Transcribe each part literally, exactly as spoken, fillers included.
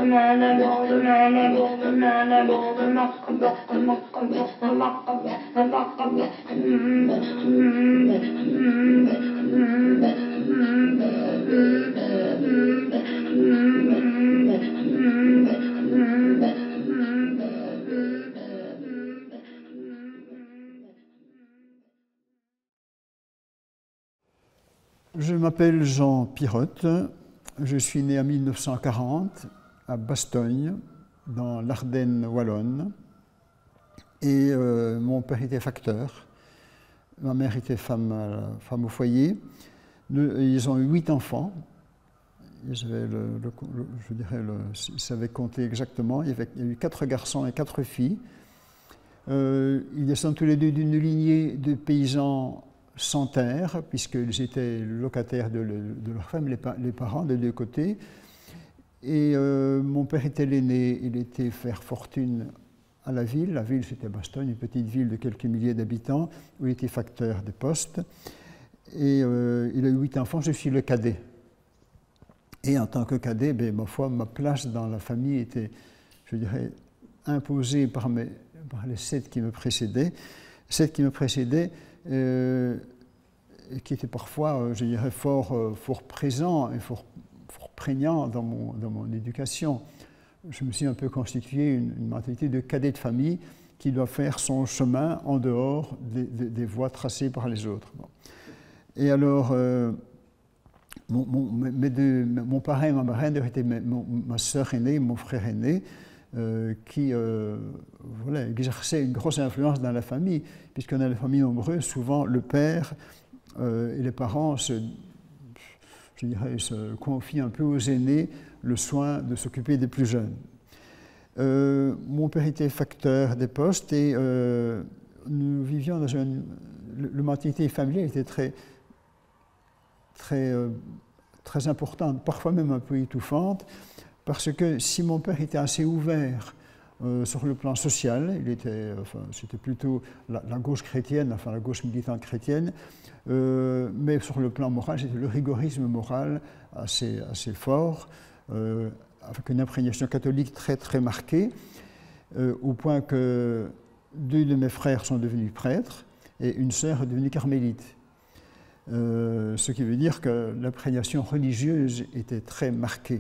Je m'appelle Jean Pirotte, je suis né en mille neuf cent quarante à Bastogne, dans l'Ardenne wallonne, et euh, mon père était facteur, ma mère était femme, euh, femme au foyer. Nous, ils ont eu huit enfants, ils, avaient le, le, le, je dirais le, ils savaient compter exactement, il y, avait, il y a eu quatre garçons et quatre filles. Euh, ils descendent tous les deux d'une lignée de paysans sans terre, puisqu'ils étaient locataires de, de leur femme, les, les parents des deux côtés. Et euh, mon père était l'aîné, il était faire fortune à la ville. La ville, c'était Bastogne, une petite ville de quelques milliers d'habitants, où il était facteur des postes. Et euh, il a eu huit enfants, je suis le cadet. Et en tant que cadet, ben, ma foi, ma place dans la famille était, je dirais, imposée par, mes, par les sept qui me précédaient. Sept qui me précédaient, Euh, qui était parfois, euh, je dirais, fort, euh, fort présent et fort, fort prégnant dans mon, dans mon éducation. Je me suis un peu constitué une, une mentalité de cadet de famille qui doit faire son chemin en dehors des, des, des voies tracées par les autres. Bon. Et alors, euh, mon, mon, mes deux, mon parrain et ma marraine étaient ma, ma sœur aînée et mon frère aîné, Euh, qui euh, voilà, exerçait une grosse influence dans la famille, puisqu'on a des familles nombreuses, souvent le père euh, et les parents se, je dirais, se confient un peu aux aînés le soin de s'occuper des plus jeunes. Euh, mon père était facteur des postes et euh, nous vivions dans une... Le mentalité familiale était très, très, euh, très importante, parfois même un peu étouffante, parce que si mon père était assez ouvert euh, sur le plan social, il était, enfin, c'était plutôt la, la gauche chrétienne, enfin la gauche militante chrétienne, euh, mais sur le plan moral, c'était le rigorisme moral assez, assez fort, euh, avec une imprégnation catholique très très marquée, euh, au point que deux de mes frères sont devenus prêtres et une sœur est devenue carmélite. Euh, ce qui veut dire que l'imprégnation religieuse était très marquée.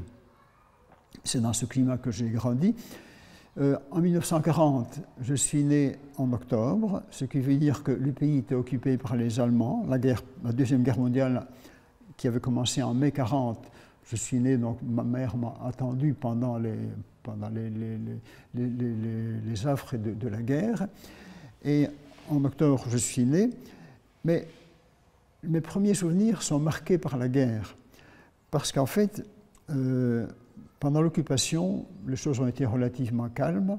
C'est dans ce climat que j'ai grandi. Euh, en mille neuf cent quarante, je suis né en octobre, ce qui veut dire que le pays était occupé par les Allemands. La, guerre, la Deuxième Guerre mondiale, qui avait commencé en mai quarante, je suis né, donc ma mère m'a attendu pendant les, pendant les, les, les, les, les, les affres de, de la guerre. Et en octobre, je suis né. Mais mes premiers souvenirs sont marqués par la guerre. Parce qu'en fait, euh, pendant l'occupation, les choses ont été relativement calmes,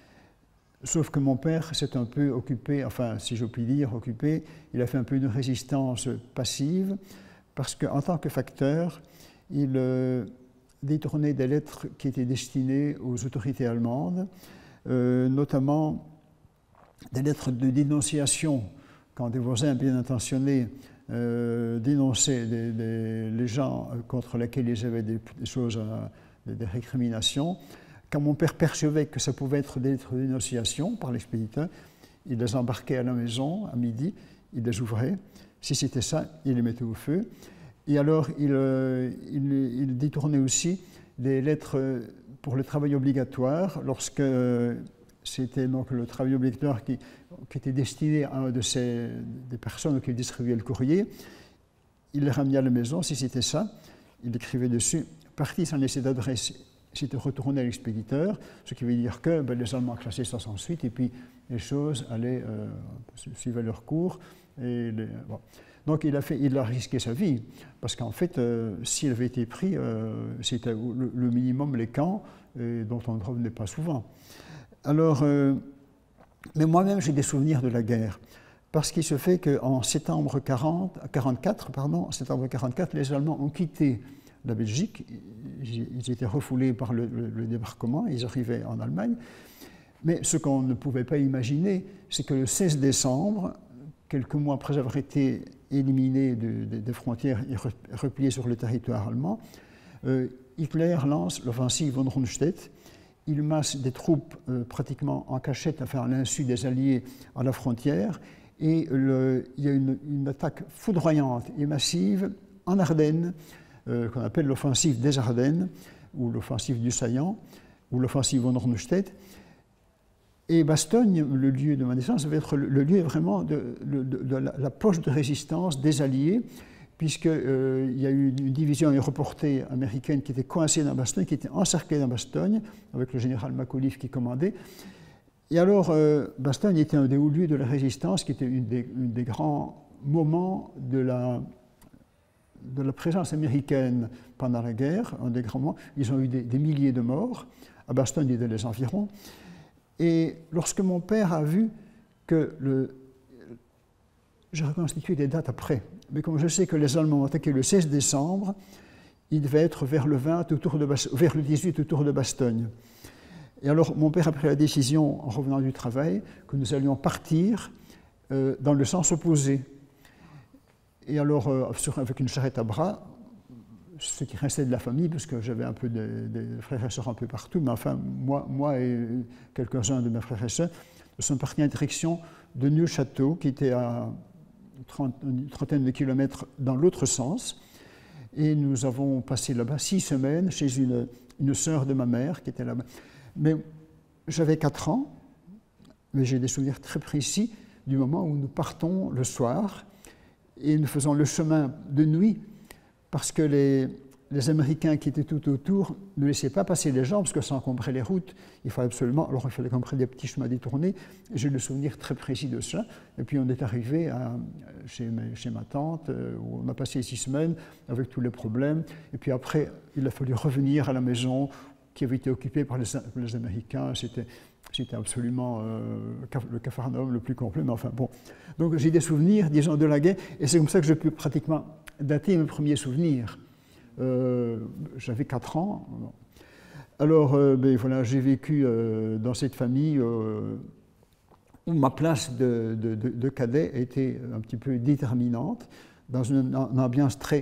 sauf que mon père s'est un peu occupé, enfin, si je puis dire, occupé, il a fait un peu de résistance passive, parce qu'en tant que facteur, il euh, détournait des lettres qui étaient destinées aux autorités allemandes, euh, notamment des lettres de dénonciation, quand des voisins bien intentionnés euh, dénonçaient des, des, les gens contre lesquels ils avaient des, des choses à des récriminations. Quand mon père percevait que ça pouvait être des lettres de dénonciation par l'expéditeur, il les embarquait à la maison à midi, il les ouvrait. Si c'était ça, il les mettait au feu. Et alors, il, il, il détournait aussi des lettres pour le travail obligatoire, lorsque c'était donc le travail obligatoire qui, qui était destiné à un de ces des personnes auxquelles il distribuait le courrier. Il les ramenait à la maison, si c'était ça, il écrivait dessus. Parti sans laisser d'adresse, c'était retourné à l'expéditeur, ce qui veut dire que ben, les Allemands classaient ça sans suite, et puis les choses allaient, euh, suivaient leur cours. Et les, bon. Donc il a, fait, il a risqué sa vie, parce qu'en fait, euh, s'il avait été pris, euh, c'était le, le minimum les camps, et dont on ne revenait pas souvent. Alors, euh, mais moi-même, j'ai des souvenirs de la guerre, parce qu'il se fait qu'en septembre quarante, quarante-quatre, pardon, en septembre quarante-quatre, les Allemands ont quitté la Belgique, ils étaient refoulés par le, le, le débarquement, ils arrivaient en Allemagne, mais ce qu'on ne pouvait pas imaginer, c'est que le seize décembre, quelques mois après avoir été éliminés de, de, des frontières et repliés sur le territoire allemand, euh, Hitler lance l'offensive von Rundstedt. Il masse des troupes euh, pratiquement en cachette, enfin à l'insu des Alliés à la frontière, et le, il y a une, une attaque foudroyante et massive en Ardennes, euh, qu'on appelle l'offensive des Ardennes, ou l'offensive du Saillant, ou l'offensive von Rundstedt. Et Bastogne, le lieu de ma naissance, va être le lieu vraiment de, de, de, de la, la poche de résistance des Alliés, puisqu'il euh, y a eu une division aéroportée américaine qui était coincée dans Bastogne, qui était encerclée dans Bastogne, avec le général Macauliffe qui commandait. Et alors, euh, Bastogne était un des hauts lieux de la résistance, qui était une des, une des grands moments de la, de la présence américaine pendant la guerre, un des grands moments. Ils ont eu des, des milliers de morts, à Bastogne et dans les environs. Et lorsque mon père a vu que le... J'ai reconstitué des dates après, mais comme je sais que les Allemands ont attaqué le seize décembre, il devait être vers le vingt, autour de Bas... vers le dix-huit, autour de Bastogne. Et alors, mon père a pris la décision, en revenant du travail, que nous allions partir euh, dans le sens opposé. Et alors, euh, sur, avec une charrette à bras, ce qui restait de la famille, parce que j'avais un peu des frères et sœurs un peu partout, mais enfin, moi, moi et quelques-uns de mes frères et sœurs, nous sommes partis en direction de Neufchâteau, qui était à une trentaine de kilomètres dans l'autre sens. Et nous avons passé là-bas six semaines chez une, une sœur de ma mère qui était là-bas. Mais j'avais quatre ans, mais j'ai des souvenirs très précis du moment où nous partons le soir et nous faisons le chemin de nuit parce que les, les Américains qui étaient tout autour ne laissaient pas passer les gens parce que ça encombrait les routes. Il fallait absolument, alors il fallait qu'on prenne des petits chemins détournés. J'ai le souvenir très précis de ça. Et puis on est arrivé à, chez, mes, chez ma tante où on a passé six semaines avec tous les problèmes. Et puis après, il a fallu revenir à la maison qui avait été occupée par les, les Américains. C'était absolument euh, le capharnaüm le plus complet, mais enfin bon. Donc j'ai des souvenirs, disons, de la guerre, et c'est comme ça que je peux pratiquement dater mes premiers souvenirs. Euh, J'avais quatre ans. Alors, euh, ben, voilà, j'ai vécu euh, dans cette famille euh, où ma place de, de, de, de cadet était un petit peu déterminante, dans une, une ambiance très,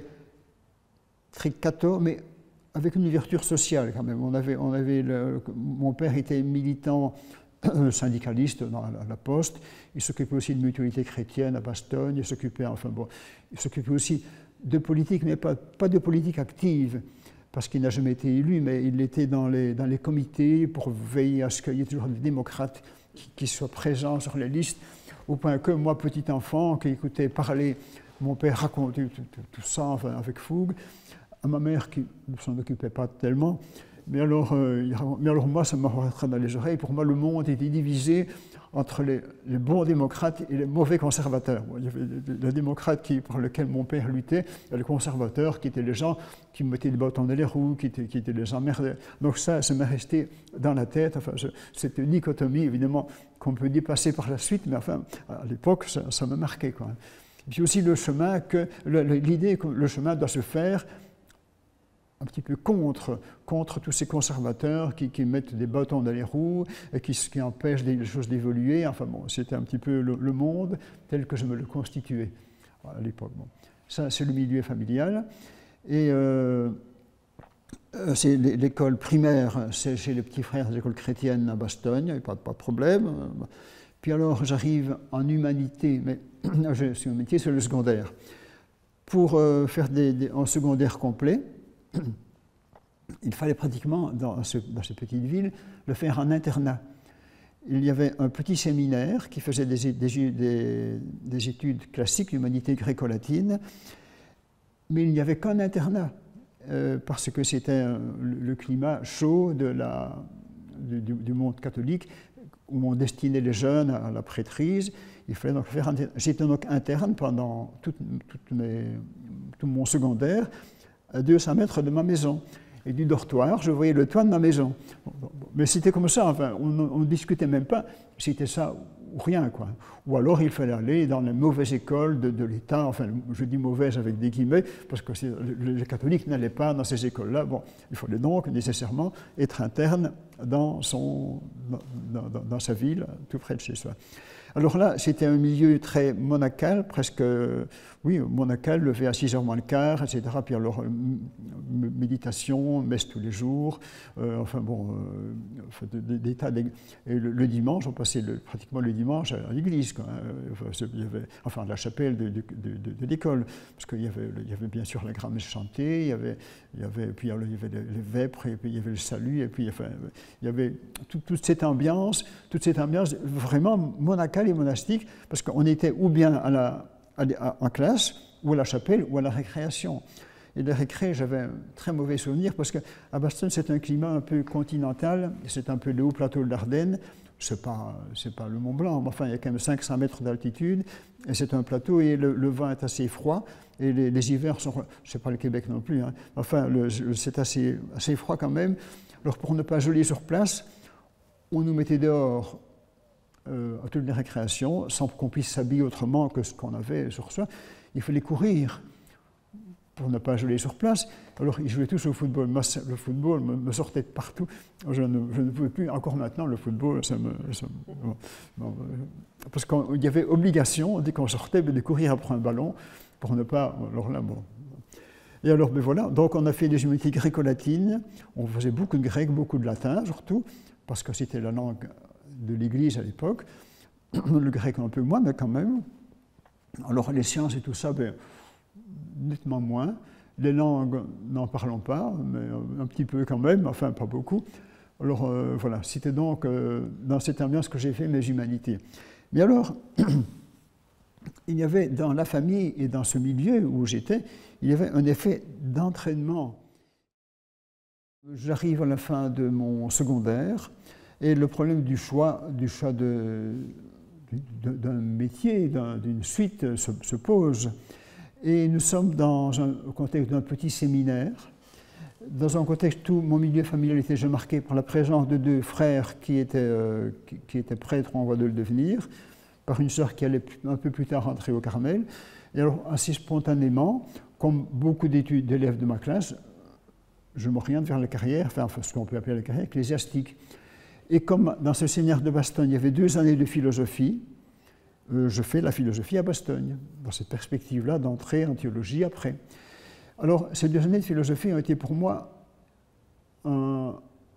très catho, mais avec une ouverture sociale quand même. On avait, on avait le, mon père était militant syndicaliste dans la, la Poste. Il s'occupait aussi de mutualité chrétienne à Bastogne. Il s'occupait, enfin bon, il s'occupait aussi de politique, mais pas, pas de politique active, parce qu'il n'a jamais été élu, mais il était dans les, dans les comités pour veiller à ce qu'il y ait toujours des démocrates qui, qui soient présents sur les listes, au point que moi, petit enfant, qui écoutais parler, mon père raconter tout, tout, tout ça enfin, avec fougue, à ma mère qui ne s'en occupait pas tellement, mais alors, euh, mais alors moi, ça m'a rentré dans les oreilles. Pour moi, le monde était divisé entre les, les bons démocrates et les mauvais conservateurs. Il y avait les démocrates qui, pour lesquels mon père luttait, et les conservateurs qui étaient les gens qui mettaient des bâtons dans les roues, qui étaient, qui étaient les emmerdés. Donc ça, ça m'est resté dans la tête. Enfin, cette dichotomie, évidemment, qu'on peut dépasser par la suite, mais enfin, à l'époque, ça, ça m'a marqué, quoi. Et puis aussi le chemin que, l'idée que le chemin doit se faire un petit peu contre, contre tous ces conservateurs qui, qui mettent des bâtons dans les roues et qui, qui empêchent les choses d'évoluer. Enfin bon, c'était un petit peu le, le monde tel que je me le constituais à l'époque. Bon. Ça, c'est le milieu familial. Et euh, c'est l'école primaire, c'est chez les petits frères des écoles chrétiennes à Bastogne, pas, pas de problème. Puis alors, j'arrive en humanité, mais je suis un métier, c'est le secondaire. Pour euh, faire des, des, un secondaire complet, il fallait pratiquement, dans, ce, dans cette petite ville, le faire en internat. Il y avait un petit séminaire qui faisait des, des, des, des études classiques, l'humanité gréco-latine, mais il n'y avait qu'un internat, euh, parce que c'était le, le climat chaud de la, du, du monde catholique, où on destinait les jeunes à la prêtrise. Il fallait donc faire. J'étais donc interne pendant tout, tout, mes, tout mon secondaire, à deux cents mètres de ma maison. Et du dortoir, je voyais le toit de ma maison. Mais c'était comme ça, enfin, on ne discutait même pas si c'était ça ou rien, quoi. Ou alors il fallait aller dans les mauvaises écoles de, de l'État, enfin, je dis mauvaises avec des guillemets, parce que les catholiques n'allaient pas dans ces écoles-là. Bon, il fallait donc nécessairement être interne dans, son, dans, dans, dans sa ville, tout près de chez soi. Alors là, c'était un milieu très monacal, presque, oui, monacal, levé à six heures moins le quart, et cetera. Puis alors, méditation, messe tous les jours, euh, enfin bon, euh, des tas. Et le, le dimanche, on passait le, pratiquement le dimanche à l'église, quoi. Enfin, il y avait, enfin, à la chapelle de, de, de, de l'école, parce qu'il y avait, il y avait bien sûr la grammaire chantée, il y avait, il y avait, puis alors, il y avait les, les vêpres, et puis il y avait le salut, et puis enfin, il y avait tout, toute cette ambiance, toute cette ambiance vraiment monacale et monastique, parce qu'on était ou bien à la, à, en classe, ou à la chapelle, ou à la récréation. Et les récré, j'avais un très mauvais souvenir, parce qu'à Bastogne, c'est un climat un peu continental, c'est un peu le haut plateau de l'Ardenne, c'est pas, c'est pas le Mont Blanc, mais enfin, il y a quand même cinq cents mètres d'altitude, et c'est un plateau, et le, le vent est assez froid, et les, les hivers sont, c'est pas le Québec non plus, hein, enfin, c'est assez, assez froid quand même. Alors, pour ne pas geler sur place, on nous mettait dehors euh, à toutes les récréations, sans qu'on puisse s'habiller autrement que ce qu'on avait sur soi. Il fallait courir pour ne pas geler sur place. Alors, ils jouaient tous au football. Moi, le football me, me sortait de partout. Je ne, je ne pouvais plus, encore maintenant, le football, ça me... Ça me bon, bon, parce qu'il y avait obligation, dès qu'on sortait, de courir après un ballon, pour ne pas... Alors là, bon... Et alors, ben voilà, donc on a fait des humanités gréco-latines, on faisait beaucoup de grec, beaucoup de latin, surtout, parce que c'était la langue de l'Église à l'époque, le grec un peu moins, mais quand même. Alors les sciences et tout ça, ben, nettement moins. Les langues, n'en parlons pas, mais un petit peu quand même, enfin pas beaucoup. Alors euh, voilà, c'était donc euh, dans cette ambiance que j'ai fait mes humanités. Mais alors, il y avait dans la famille et dans ce milieu où j'étais, il y avait un effet d'entraînement. J'arrive à la fin de mon secondaire et le problème du choix, du choix de, d'un métier, d'une suite se, se pose. Et nous sommes dans un contexte d'un petit séminaire, dans un contexte où mon milieu familial était déjà marqué par la présence de deux frères qui étaient, euh, qui, qui étaient prêtres ou en voie de le devenir, par une sœur qui allait un peu plus tard rentrer au Carmel. Et alors, assez spontanément, comme beaucoup d'études d'élèves de ma classe, je m'oriente vers la carrière, enfin ce qu'on peut appeler la carrière ecclésiastique. Et comme dans ce séminaire de Bastogne, il y avait deux années de philosophie, euh, je fais la philosophie à Bastogne, dans cette perspective-là d'entrer en théologie après. Alors, ces deux années de philosophie ont été pour moi un,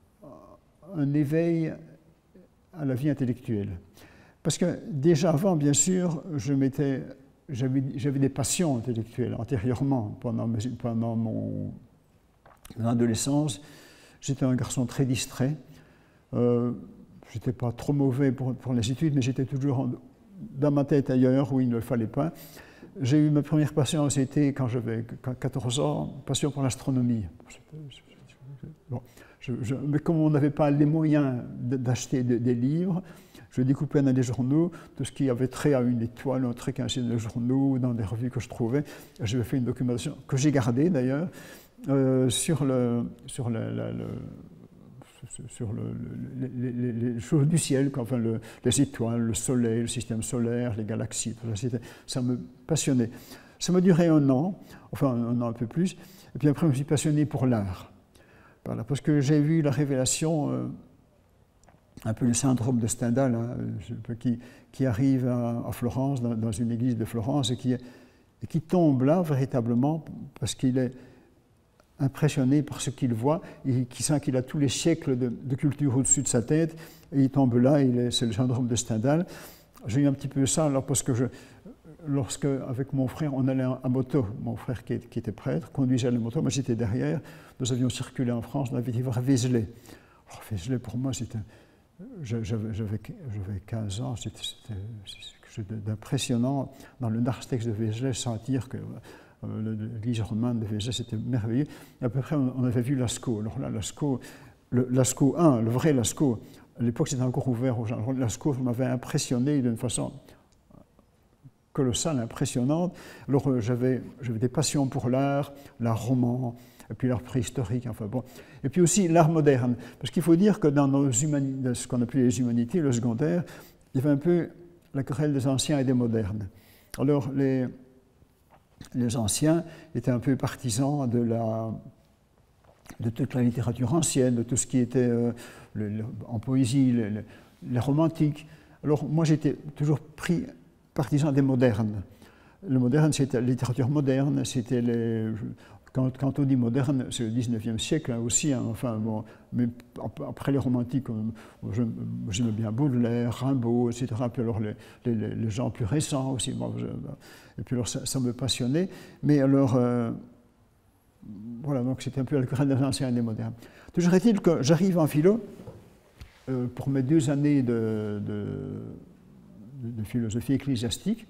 un éveil à la vie intellectuelle. Parce que déjà avant, bien sûr, je m'étais... J'avais des passions intellectuelles antérieurement, pendant, mes, pendant mon, mon adolescence. J'étais un garçon très distrait. Euh, je n'étais pas trop mauvais pour, pour les études, mais j'étais toujours en, dans ma tête ailleurs où il ne le fallait pas. J'ai eu ma première passion, c'était quand j'avais quatorze ans, passion pour l'astronomie. Bon, je, je, mais comme on n'avait pas les moyens d'acheter de, des livres, je découpais dans des journaux tout ce qui avait trait à une étoile, un trait qu'un dans les journaux, dans des revues que je trouvais. J'avais fait une documentation que j'ai gardée d'ailleurs euh, sur, le, sur, le, la, le, sur le, le, les, les, les choses du ciel, enfin le, les étoiles, le soleil, le système solaire, les galaxies. Tout ça, ça me passionnait. Ça m'a duré un an, enfin un an un peu plus. Et puis après, je me suis passionné pour l'art. Voilà, parce que j'ai vu la révélation... Euh, un peu le syndrome de Stendhal, hein, qui, qui arrive à, à Florence, dans, dans une église de Florence, et qui, et qui tombe là véritablement parce qu'il est impressionné par ce qu'il voit, et qui sent qu'il a tous les siècles de, de culture au-dessus de sa tête, et il tombe là, c'est le syndrome de Stendhal. J'ai eu un petit peu ça, alors parce que je, lorsque, avec mon frère, on allait à moto, mon frère qui, qui était prêtre, conduisait la moto, moi j'étais derrière, nous avions circulé en France, on avait été voir Vézelay. Alors Vézelay, pour moi, c'était... J'avais quinze ans, c'était quelque chose d'impressionnant dans le narthex de Vézelay, sentir que euh, l'église romane de Vézelay, c'était merveilleux. Et à peu près, on, on avait vu Lascaux. Alors là, Lascaux, le Lascaux un, le vrai Lascaux, à l'époque, c'était encore ouvert aux gens. Lascaux m'avait impressionné d'une façon colossale, impressionnante. Alors euh, j'avais des passions pour l'art, l'art roman, et puis l'art préhistorique, enfin bon. Et puis aussi l'art moderne. Parce qu'il faut dire que dans nos humanités, ce qu'on appelait les humanités, le secondaire, il y avait un peu la querelle des anciens et des modernes. Alors les, les anciens étaient un peu partisans de, la, de toute la littérature ancienne, de tout ce qui était euh, le, le, en poésie, les, les romantiques, Alors moi j'étais toujours pris partisan des modernes. Le moderne, c'était la littérature moderne, c'était les... Quand, quand on dit moderne, c'est le dix-neuvième siècle hein, aussi, hein, enfin bon, mais après les romantiques, j'aimais bien Baudelaire, Rimbaud, et cetera. Puis alors les, les, les gens plus récents aussi, bon, je, et puis alors ça, ça me passionnait. Mais alors, euh, voilà, donc c'était un peu la querelle des anciens et des modernes. Toujours est-il que j'arrive en philo, euh, pour mes deux années de, de, de philosophie ecclésiastique.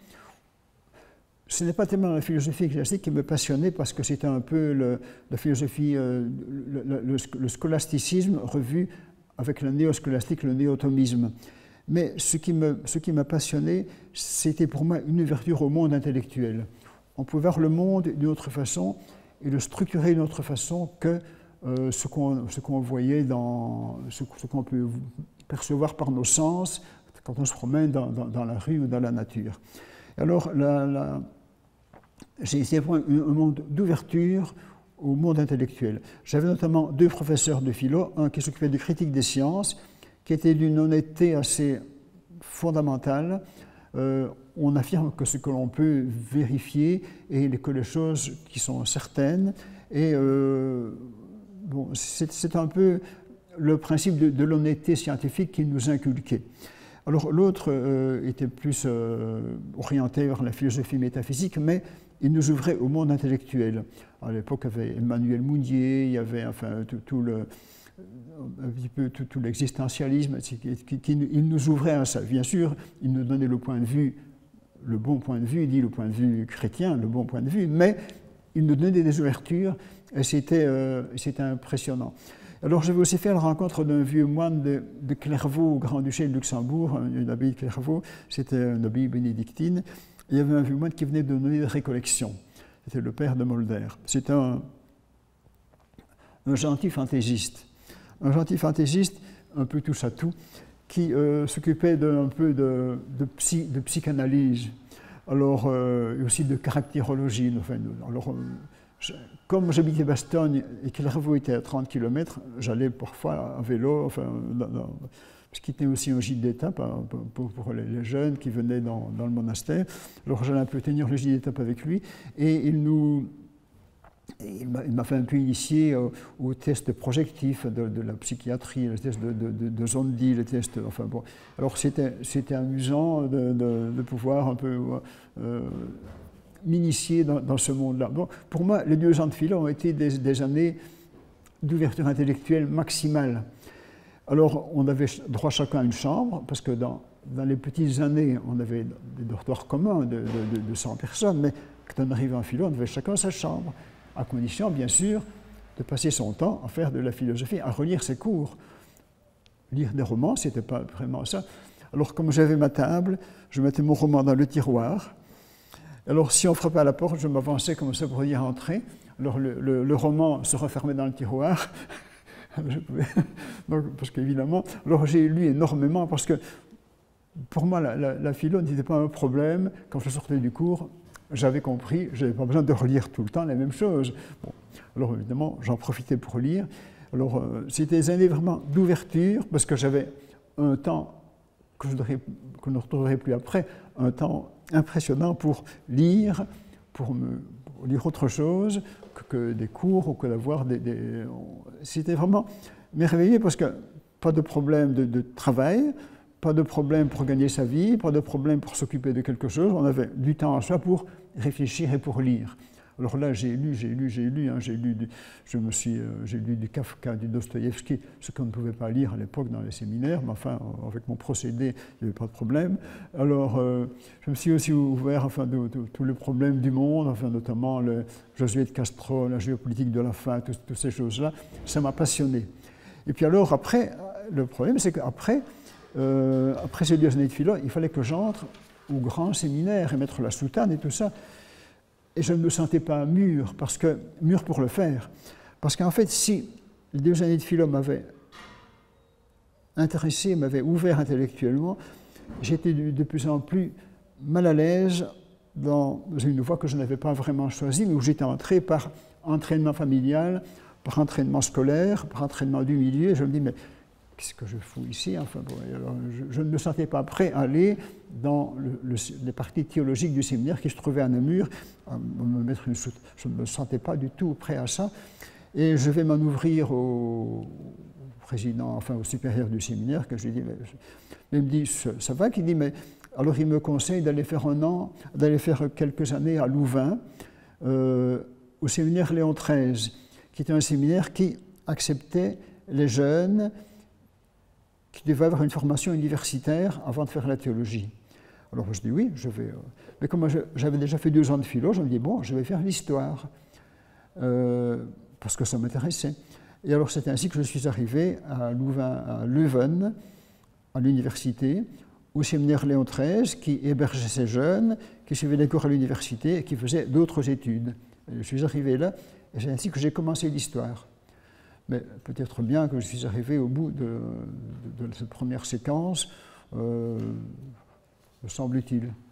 Ce n'est pas tellement la philosophie ecclésiastique qui me passionnait parce que c'était un peu le, la philosophie, euh, le, le, le scolasticisme revu avec le néoscolastique, le néotomisme. Mais ce qui me, ce qui m'a passionné, c'était pour moi une ouverture au monde intellectuel. On pouvait voir le monde d'une autre façon et le structurer d'une autre façon que euh, ce qu'on ce qu'on voyait dans, ce, ce qu'on peut percevoir par nos sens quand on se promène dans, dans, dans la rue ou dans la nature. Alors, la, la, j'ai essayé un, un monde d'ouverture au monde intellectuel. J'avais notamment deux professeurs de philo, un qui s'occupait de critique des sciences, qui était d'une honnêteté assez fondamentale. Euh, on affirme que ce que l'on peut vérifier et que les choses qui sont certaines. Et euh, bon, c'est un peu le principe de, de l'honnêteté scientifique qu'il nous inculquait. Alors l'autre euh, était plus euh, orienté vers la philosophie métaphysique, mais il nous ouvrait au monde intellectuel. À l'époque, il y avait Emmanuel Mounier, il y avait enfin, tout, tout le, un petit peu tout, tout l'existentialisme, qui, qui, qui, il nous ouvrait à ça. Bien sûr, il nous donnait le point de vue, le bon point de vue, il dit le point de vue chrétien, le bon point de vue, mais il nous donnait des ouvertures et c'était euh, impressionnant. Alors, je vais aussi faire la rencontre d'un vieux moine de, de Clairvaux, au Grand-Duché de Luxembourg, une abbaye de Clairvaux, c'était une abbaye bénédictine. Il y avait un vieux moine qui venait de donner des récollections. C'était le père de Mulder. C'était un, un gentil fantaisiste. Un gentil fantaisiste, un peu touche à tout, qui euh, s'occupait un peu de, de, psy, de psychanalyse, alors euh, et aussi de caractérologie. Enfin, alors, euh, je, comme j'habitais Bastogne et que Clairvaux était à trente kilomètres, j'allais parfois à vélo, enfin, dans, dans, parce qu'il tenait aussi un gîte d'étape hein, pour, pour les, les jeunes qui venaient dans, dans le monastère. Alors j'allais un peu tenir le gîte d'étape avec lui et il nous... Il m'a fait un peu initier aux, aux tests projectifs de, de la psychiatrie, les tests de, de, de, de Zondi, les tests... Enfin bon. Alors c'était amusant de, de, de pouvoir un peu euh, m'initier dans, dans ce monde-là. Bon, pour moi, les deux ans de philo ont été des, des années d'ouverture intellectuelle maximale. Alors, on avait droit chacun à une chambre, parce que dans, dans les petites années, on avait des dortoirs communs de, de, de cent personnes, mais quand on arrivait en philo, on avait chacun sa chambre, à condition, bien sûr, de passer son temps à faire de la philosophie, à relire ses cours. Lire des romans, ce n'était pas vraiment ça. Alors, comme j'avais ma table, je mettais mon roman dans le tiroir. Alors, si on frappait à la porte, je m'avançais comme ça pour y rentrer. Alors, le, le, le roman se refermait dans le tiroir. Je pouvais... Donc, parce qu'évidemment, alors j'ai lu énormément parce que pour moi, la, la, la philo n'était pas un problème. Quand je sortais du cours, j'avais compris, je n'avais pas besoin de relire tout le temps les mêmes choses. Bon, alors évidemment, j'en profitais pour lire. Alors, euh, c'était des années vraiment d'ouverture parce que j'avais un temps que je ne retrouverai plus après, un temps impressionnant pour lire, pour me pour lire autre chose que, que des cours ou que d'avoir des... des... C'était vraiment merveilleux parce que pas de problème de, de travail, pas de problème pour gagner sa vie, pas de problème pour s'occuper de quelque chose. On avait du temps à soi pour réfléchir et pour lire. Alors là, j'ai lu, j'ai lu, j'ai lu, hein, j'ai lu, du, je me suis, euh, j'ai lu du Kafka, du Dostoïevski, ce qu'on ne pouvait pas lire à l'époque dans les séminaires, mais enfin, avec mon procédé, il n'y avait pas de problème. Alors, euh, je me suis aussi ouvert enfin, de, de, de tous les problèmes du monde, enfin, notamment le Josué de Castro, la géopolitique de la faim, toutes tout ces choses-là, ça m'a passionné. Et puis alors, après, le problème, c'est qu'après, euh, après ces deux années de philo, il fallait que j'entre au grand séminaire et mettre la soutane et tout ça. Et je ne me sentais pas mûr, parce que, mûr pour le faire. Parce qu'en fait, si les deux années de philo m'avaient intéressé, m'avaient ouvert intellectuellement, j'étais de, de plus en plus mal à l'aise dans une voie que je n'avais pas vraiment choisie, mais où j'étais entré par entraînement familial, par entraînement scolaire, par entraînement du milieu. Et je me dis, mais qu'est-ce que je fous ici? Enfin, bon, alors, je, je ne me sentais pas prêt à aller dans le, le, les parties théologiques du séminaire qui se trouvait à Namur, à me mettre une soute. Je ne me sentais pas du tout prêt à ça. Et je vais m'en ouvrir au président, enfin au supérieur du séminaire, que je lui dis, mais, mais il me dit, ça va? Qu'il dit, mais alors il me conseille d'aller faire un an, d'aller faire quelques années à Louvain, euh, au séminaire Léon treize, qui était un séminaire qui acceptait les jeunes qui devaient avoir une formation universitaire avant de faire la théologie. Alors je dis oui, je vais. Mais comme j'avais déjà fait deux ans de philo, je me dis bon, je vais faire l'histoire. Euh, parce que ça m'intéressait. Et alors c'est ainsi que je suis arrivé à Louvain, à Leuven, à l'université, au séminaire Léon treize, qui hébergeait ces jeunes, qui suivaient les cours à l'université et qui faisaient d'autres études. Et je suis arrivé là, et c'est ainsi que j'ai commencé l'histoire. Mais peut-être bien que je suis arrivé au bout de, de, de cette première séquence, euh, me semble-t-il.